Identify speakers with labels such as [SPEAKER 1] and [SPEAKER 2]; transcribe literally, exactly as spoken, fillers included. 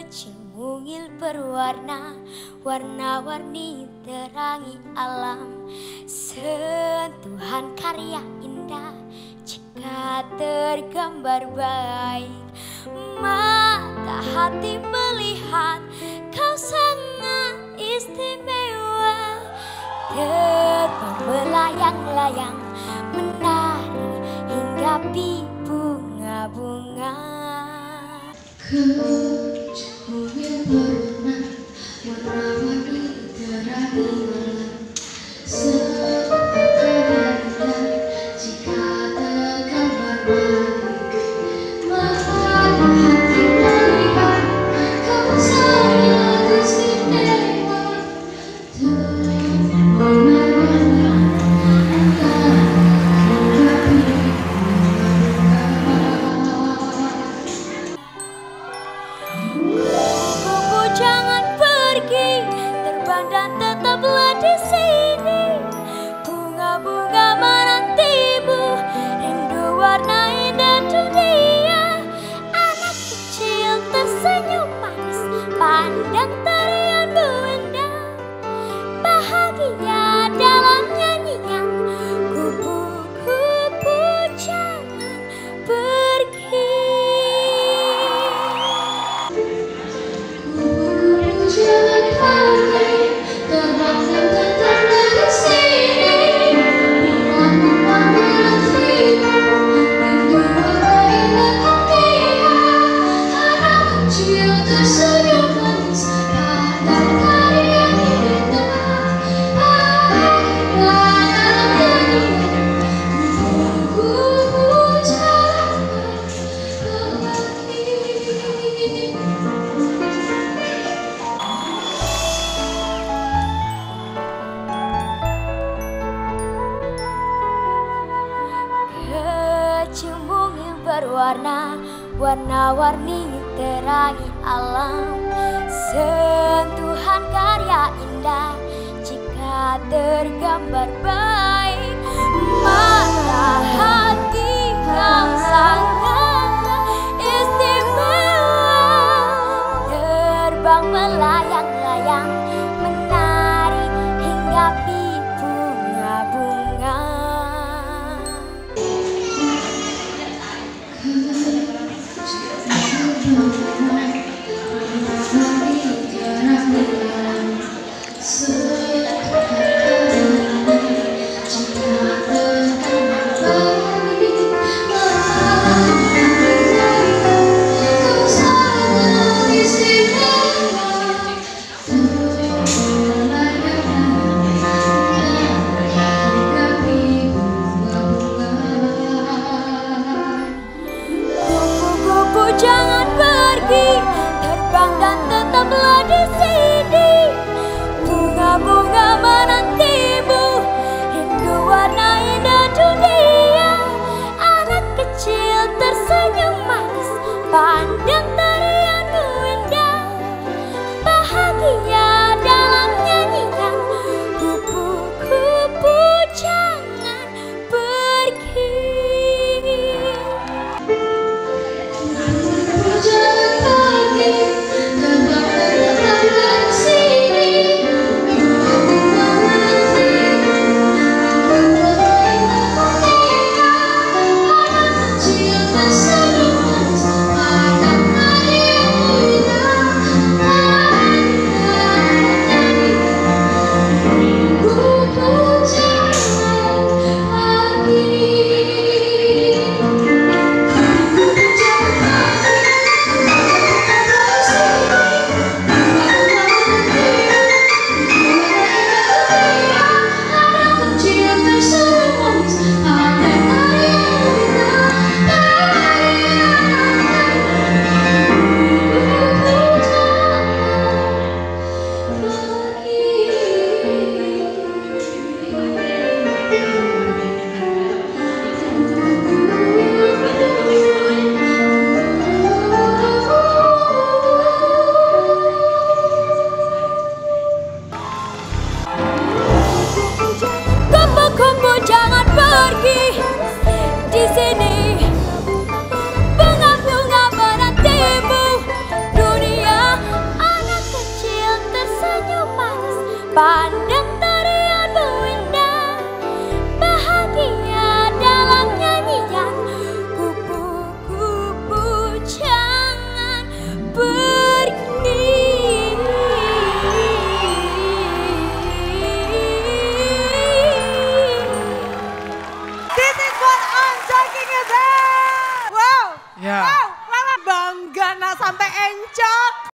[SPEAKER 1] Kecil berwarna, warna-warni terangi alam. Sentuhan karya indah jika tergambar baik. Mata hati melihat kau sangat istimewa. Terbang melayang-layang menari hinggapi bunga-bunga.
[SPEAKER 2] Kecil berwarna, warna-warni terangi alam. Sentuhan indah jika tergambar baik. Mata hati melihat kau sangat istimewa. Terbang melayang-layang hinggapi
[SPEAKER 1] Jangan pergi, terbang dan tetaplah di sini. Bunga-bunga menantimu, rindu warna indah dunia. Anak kecil tersenyum manis, pandang tarianmu indah. Bahagia dalam nyanyian, kupu-kupu jangan pergi.
[SPEAKER 2] Jangan pergi, terbang dan tetaplah di sini. Bunga-bunga menantimu, rindu warna indah dunia. Anak kecil tersenyum manis, pandang tarianmu indah. Bahagia dalam nyanyian, kupu-kupu jangan pergi.
[SPEAKER 1] Kecil mungil berwarna, warna-warni terangi alam. Sentuhan karya indah jika tergambar baik. Mata hati kau sangat istimewa. Terbang melayang-layang menari hinggapi bunga-bunga. Kupu-kupu jangan pergi, terbang dan tetaplah di sini. Bunga-bunga menantimu, rindu warna indah dunia. Anak kecil tersenyum manis, pandang tarianmu indah. Bahagia dalam nyanyian, kupu-kupu jangan pergi.
[SPEAKER 3] Ya.
[SPEAKER 4] Wow, Lala bangga nak sampai encok.